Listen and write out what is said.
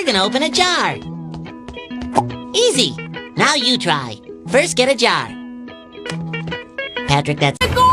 we're gonna open a jar. Easy. Now you try. First, get a jar. Patrick, that's...